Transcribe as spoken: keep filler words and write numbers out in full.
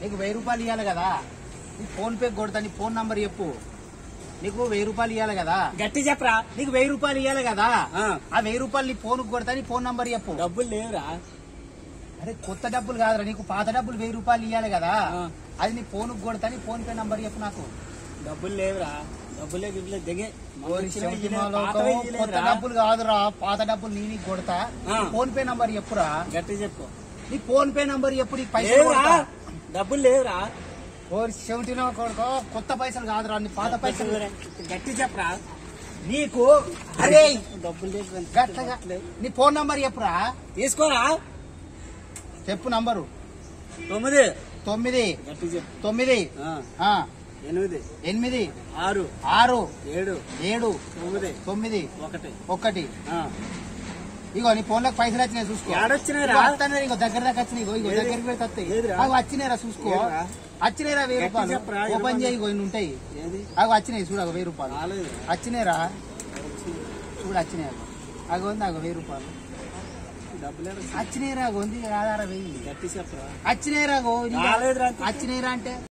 నీకు వెయ్యి రూపాయలు ఇవ్వాలి కదా, నీకు ఫోన్ పే కొడతా, నీ ఫోన్ నంబర్ చెప్పు. నీకు వెయ్యి రూపాయలు ఇవ్వాలి కదా, గట్టి చెప్పరా. నీకు వెయ్యి రూపాయలు ఇవ్వాలి కదా, ఆ వెయ్యి రూపాయలు నీ ఫోన్ కొడతా, నీ ఫోన్ నంబర్ చెప్పు. డబ్బులు లేవురా. అరే కొత్త డబ్బులు కాదురా, నీకు పాత డబ్బులు వెయ్యి రూపాయలు ఇవ్వాలి కదా, అది నీ ఫోన్ కొడతా, నీ ఫోన్ పే నంబర్ చెప్పు నాకు. డబ్బులు లేవురా, డబ్బులే గిబ్బులే దిగే. కొత్త డబ్బులు కాదురా, పాత డబ్బులు నీ నీకు కొడతా, ఫోన్ పే నంబర్ చెప్పురా. గట్టి చెప్పు. నీ ఫోన్ పే నంబర్ చెప్పు. నీకు పైసలు డబ్బులు లేవురా. సెవెంటీన్ కొడుకో, కొత్త పైసలు కాదురా, నీ పాత పైసలు. గట్టి చెప్పరా. నీకు అరే డబ్బులు లేవు, నీ ఫోన్ నంబర్ చెప్పురా. తీసుకోరా. చెప్పు నంబరు. తొమ్మిది తొమ్మిది గట్టి చెప్పు. తొమ్మిది ఎనిమిది ఎనిమిది ఆరు ఆరు ఏడు ఏడు తొమ్మిది తొమ్మిది ఒకటి ఒకటి. ఇగో నీ ఫోన్ లోకి పైసలు వచ్చినాయి చూసుకో. ఏడొచ్చినాయి. ఇంకో దగ్గర దాకా వచ్చినాయి. ఇగో ఇగో దగ్గరికి పెడితే వస్తాయి. అవి వచ్చినాయిరా చూసుకో. వచ్చినాయిరా వెయ్యి రూపాయలు. ఓపెన్ చేయి, ఇగో ఇన్ని ఉంటాయి. అవి వచ్చినాయి చూడ, వెయ్యి రూపాయలు వచ్చినాయిరా చూడు. వచ్చినాయి అగో, అగో ఉంది అగో వెయ్యి రూపాయలు వచ్చినాయిరా. ఉంది ఆధార వెయ్యి గట్టి చెప్పరా. వచ్చినాయిరా. వచ్చినాయిరా అంటే